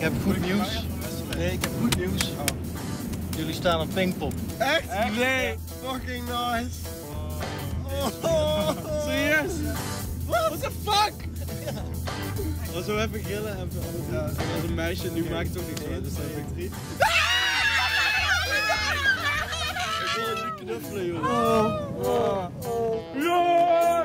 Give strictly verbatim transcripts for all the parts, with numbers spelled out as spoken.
heb goed nieuws. Nee, ik heb goed nieuws. Jullie staan op Pinkpop. Echt? Echt? Nee. Fucking nice. Oh, Serieus? what the fuck? Oh, zo even grillen en ja, als een meisje, nu maakt het ook niet uit, dus dan heb ik drie. Ik wil het niet knuffelen, joh. Oh, oh, oh. Ja!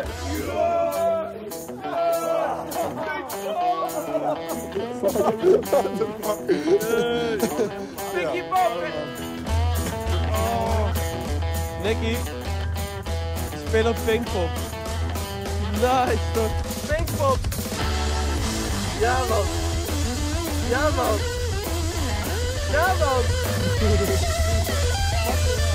Nicky Pop! Oh. Nicky, speel op Pinkpop. Nice toch? Pinkpop! Ja man! Ja man! Ja man!